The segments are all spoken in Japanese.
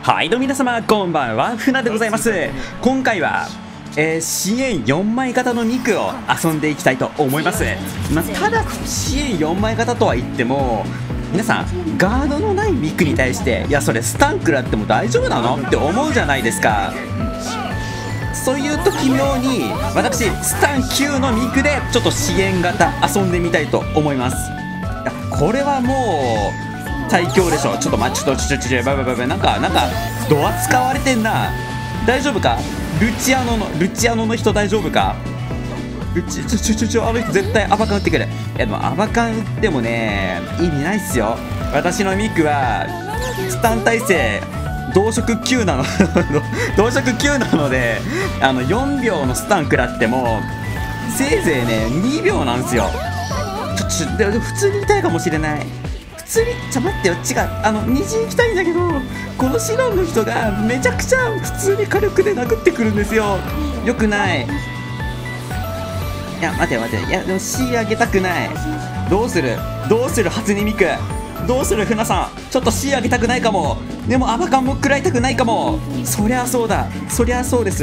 はいどうも皆様こんばんは、船でございます。今回は、支援4枚型のミクを遊んでいきたいと思います。ただ支援4枚型とは言っても皆さんガードのないミクに対していやそれスタン食らっても大丈夫なのって思うじゃないですか。そういう時妙に私スタン9のミクでちょっと支援型遊んでみたいと思います。いやこれはもう最強でしょ。ちょっと待って、なんかドア使われてんな。大丈夫かルチアノの人大丈夫か。あの人絶対アバカン打ってくる。いやでもアバカン打ってもね意味ないっすよ。私のミクはスタン耐性同色9なの同色9なので4秒のスタン食らってもせいぜいね2秒なんですよ。普通に痛いかもしれない。普通に待ってよ、違う、虹行きたいんだけどこのシロンの人がめちゃくちゃ普通に火力で殴ってくるんですよ。よくない。いや待て、いやでも C 上げたくない。どうする初音ミク、どうする船さん、ちょっと C 上げたくないかも。でもアバカンも食らいたくないかも。そりゃそうだ、そりゃそうです。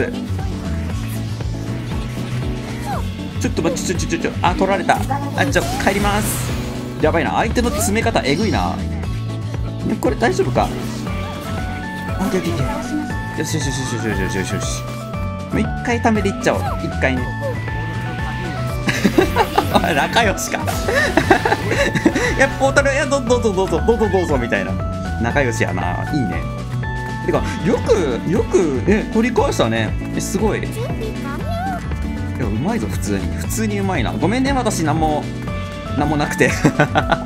ちょっと待って、取られた。帰ります。やばいな、相手の詰め方えぐいな。これ大丈夫か。よしもう一回ためでいっちゃおう。一回ね仲良しかいやポータル、いやどうぞみたいな。仲良しやな、いいね。てかよくね取り返したね。すごい。いやうまいぞ、普通にうまいな。ごめんね私なんもなくてオッ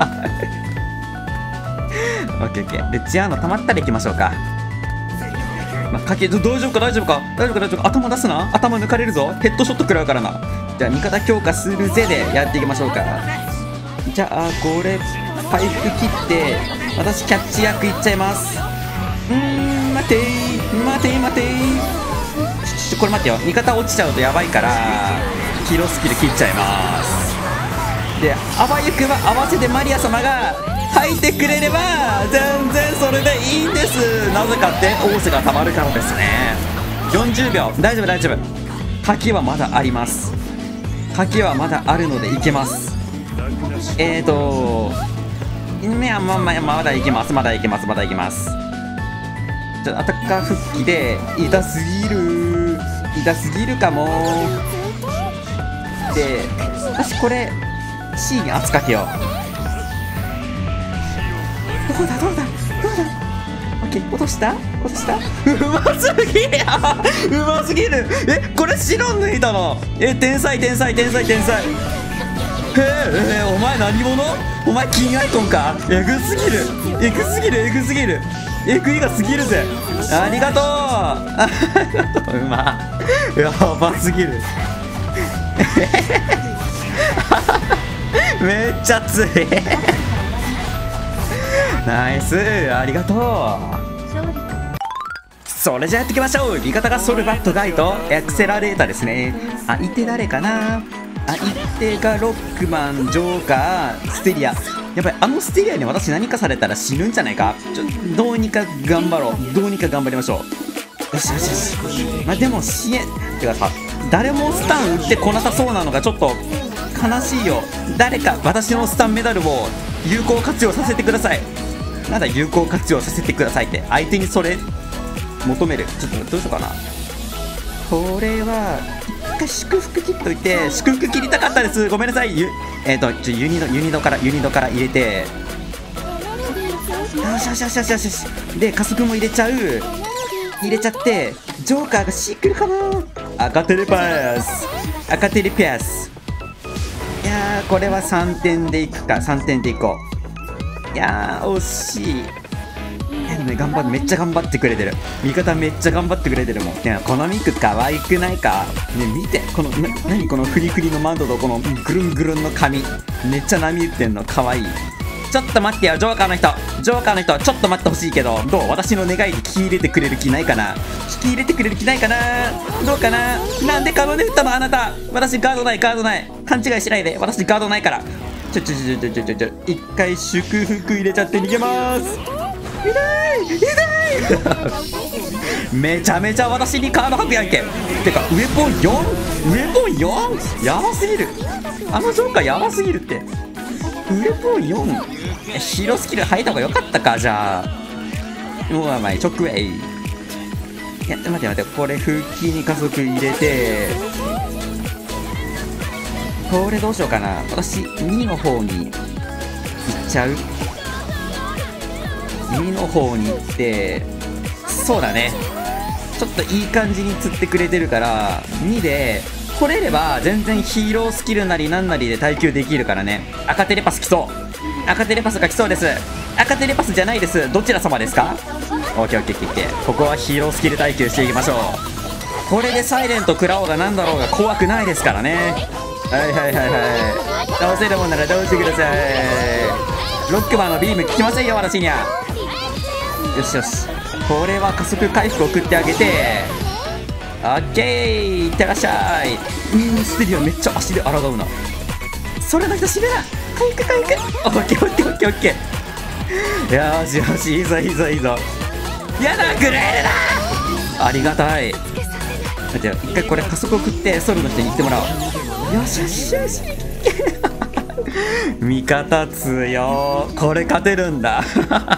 ケー。ルチアーノ溜まったら行きましょうか。大丈夫か。頭出すな。頭抜かれるぞ。ヘッドショット食らうからな。じゃあ味方強化するぜでやっていきましょうか。じゃあこれパイプ切って私キャッチ役いっちゃいます。待てこれ待ってよ、味方落ちちゃうとやばいからヒーロースキル切っちゃいます。であばゆくは合わせてマリア様が入ってくれれば全然それでいいんです。なぜかってオーセがたまるからですね。40秒大丈夫。滝はまだあります。滝はまだあるのでいけます。いやまだいけます。ちょっとアタッカー復帰で痛すぎるかも。で私これC に圧かけよう。どうだオッケー、落としたうますぎる。これシロン抜いたの。天才。お前何者？お前金アイコンか。えぐすぎる。えぐいがすぎるぜ。ありがとうやばすぎるめっちゃ熱いナイス、ありがとう。それじゃやっていきましょう。味方がソルバットガイとアクセラレーターですね。相手誰かな。相手がロックマン、ジョーカー、ステリア。やっぱりステリアに私何かされたら死ぬんじゃないか。どうにか頑張りましょう。よし。でも支援てかさ、誰もスタン打ってこなさそうなのがちょっと悲しいよ。誰か私のスタンメダルを有効活用させてください。なんだ有効活用させてくださいって相手にそれ求める。ちょっとどうしようかな。これは一回祝福切っといて、祝福切りたかったです。ごめんなさい。ユニドから入れて、よしで加速も入れちゃってジョーカーがシークルかな。赤テレパス。いやーこれは3点でいくか。3点でいこう。いやー惜しい。めっちゃ頑張ってくれてる。味方めっちゃ頑張ってくれてるもん。このミク可愛くないか。見てこの何このフリフリのマントとこのぐるんぐるんの髪、めっちゃ波打ってんの可愛い。ちょっと待ってよ、ジョーカーの人ちょっと待ってほしいけど、どう？私の願いに聞き入れてくれる気ないかな。どうかな。なんでカノで打ったのあなた。私ガードない。勘違いしないで、私ガードないから。一回祝福入れちゃって逃げます。痛いめちゃめちゃ私にカード吐くやんけ。てかウェポン 4？ ウェポン 4？ やばすぎる。あのジョーカーやばすぎるって。ウェポン 4？ ヒーロースキル吐いた方がよかったか。じゃあもうお前直営。いや待って待って、これ復帰に加速入れて、これどうしようかな。私2の方に行っちゃう。2の方に行って、そうだね、ちょっといい感じに釣ってくれてるから2で来れれば全然ヒーロースキルなりなんなりで耐久できるからね。赤テレパス来そう。赤テレパスが来そうです。赤テレパスじゃないです。どちら様ですか？オッケーオッケーオッケー。ここはヒーロースキル耐久していきましょう。これでサイレント食らおうがなんだろうが怖くないですからね。はいはいはいはい、倒せるもんなら倒してください。ロックマンのビーム効きませんよ私には。よしよし、これは加速回復を送ってあげて、オッケー、いってらっしゃい。ステリオめっちゃ足で抗うな。それの人死ぬな。回復回復。オッケーオッケーオッケーオッケー。よしよし、いいぞいいぞいいぞ。やだ、グレールだ。ありがたい。じゃあ一回これ加速を送ってソルの人に行ってもらおう。よしよしよし味方強。これ勝てるんだ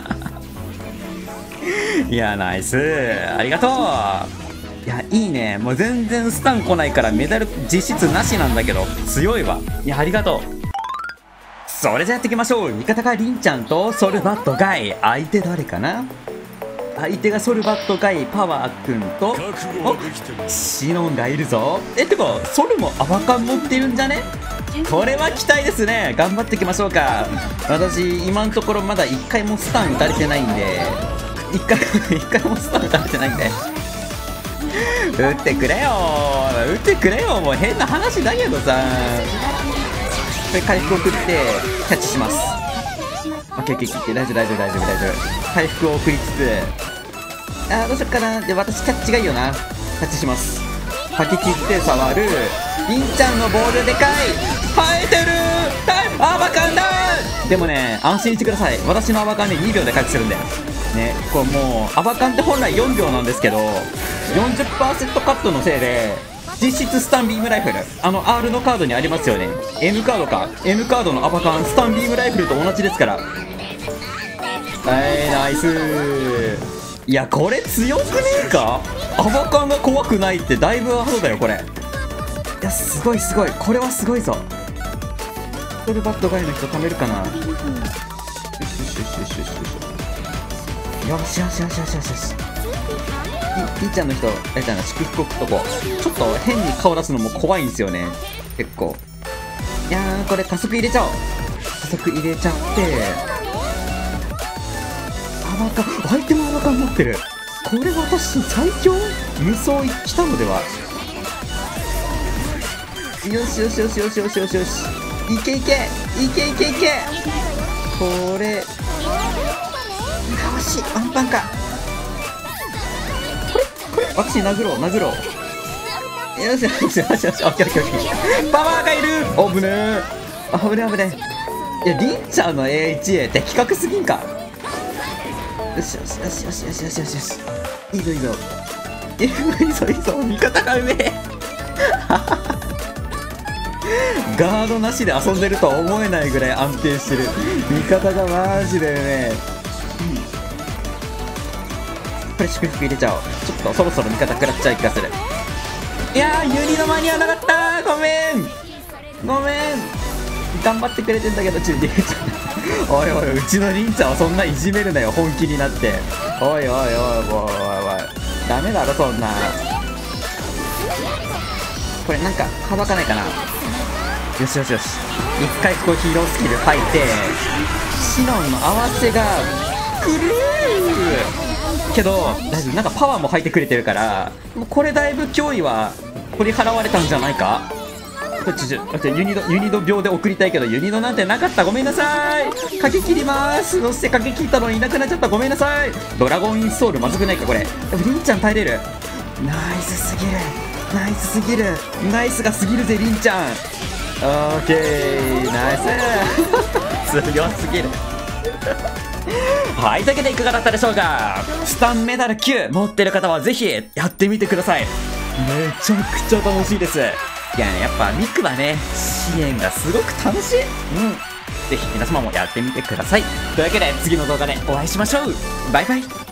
いやナイス、ありがとう。いやいいね。もう全然スタン来ないからメダル実質なしなんだけど強いわ。いやありがとう。それじゃやっていきましょう。味方がリンちゃんとソルバットガイ。相手誰かな。相手がソルバットガイパワーくんとシノンがいるぞ。てかソルもアバカン持ってるんじゃね。これは期待ですね。頑張っていきましょうか。私今のところまだ1回もスタン打たれてないんで、1回もスタン打たれてないんで打ってくれよ打ってくれよ。もう変な話だけどさ。これ回復を送ってキャッチします。オッケーオッケーオッケー、大丈夫大丈夫大丈夫大丈夫。回復を送りつつ、どうしよっかな。で私キャッチがいいよな。キャッチします。吐き切って触る。りんちゃんのボールでかい。生えてる。アバカンだ。でもね安心してください。私のアバカンで2秒で回復するんでね。これもうアバカンって本来4秒なんですけど 40% カットのせいで実質スタンビームライフル、R のカードにありますよね。 M カードか。 M カードのアバカンスタンビームライフルと同じですから。はいナイス。いやこれ強くねえか。アバカンが怖くないってだいぶアホだよこれ。いやすごいすごい、これはすごいぞ。ソルバットガイの人貯めるかな。よしよしよしよしよしよしよしよしよしよしよしよし。りんちゃんの人やりたいな。祝福置くとこちょっと変に顔出すのも怖いんですよね結構。いやーこれ加速入れちゃおう。加速入れちゃって、アバカン相手もアバカン持ってる。これ私最強無双来たのでは。よしよしよしよしよしよしよし、いけいけいけいけいけ。これ惜しい。ワンパンか。これ私殴ろう殴ろう。よしよしよしよし、オッケーオッケーオッケー。パワーがいる。おぶねー危ね危ね。いやりんちゃんの A1A 的確すぎんか。よしよしよしよしよしよしよしよし、いいぞいいぞいいぞいいぞ。味方がうめえガードなしで遊んでるとは思えないぐらい安定してる。味方がマジでね、これ祝福入れちゃおう。ちょっとそろそろ味方食らっちゃう気がする。いやーユニの間に合わなかった。ごめんごめん。頑張ってくれてんだけどちょっとおいおい、うちのりんちゃんをそんないじめるなよ本気になって。おいおいおいおいおいおい、ダメだろそんな。これなんか省かないかな。よしよしよし、一回こうヒーロースキル吐いてシノンの合わせがくるーけど大丈夫。なんかパワーも吐いてくれてるからもうこれだいぶ脅威は取り払われたんじゃないか。ユニド秒で送りたいけどユニドなんてなかった。ごめんなさい。かけ切ります。そしてかけ切ったのにいなくなっちゃった。ごめんなさい。ドラゴンインストールまずくないかこれ。でもりんちゃん耐えれる。ナイスすぎるナイスすぎるナイスがすぎるぜりんちゃん。オーケーナイス強すぎるはい、というわけでいかがだったでしょうか。スタンメダル9持ってる方はぜひやってみてください。めちゃくちゃ楽しいです。いやね、やっぱミクはね、支援がすごく楽しい。ぜひ皆様もやってみてください。というわけで次の動画でお会いしましょう。バイバイ。